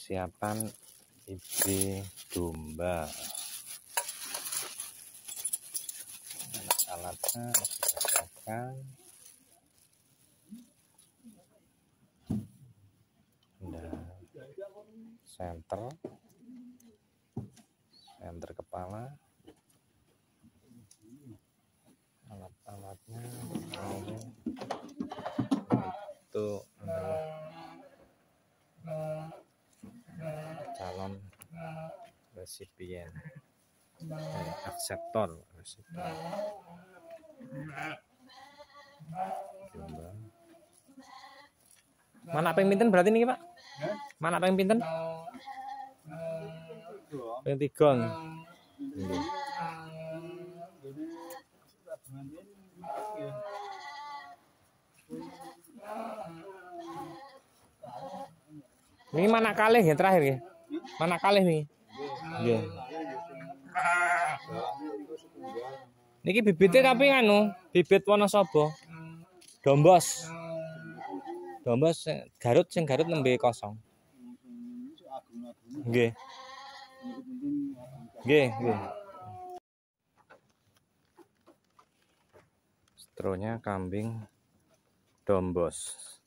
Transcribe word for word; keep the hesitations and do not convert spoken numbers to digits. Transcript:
persiapan ide domba. Alat-alatnya disiapkan. Ada senter, senter kepala. Alat-alatnya ini itu adalah calon resipien, eh, akseptor resipien domba. Mana ping pinten berarti nih Pak? Mana ping pinten? Ping tiga. Nggih. Ini mana kalih ya terakhir ya? Mana kalih nih? Nggih. Niki bibitnya tapi anu, bibit Wonosobo. Dombos. Dombos Garut sing Garut nembe kosong. Nggih. Nggih, nggih. Stronya kambing Dombos.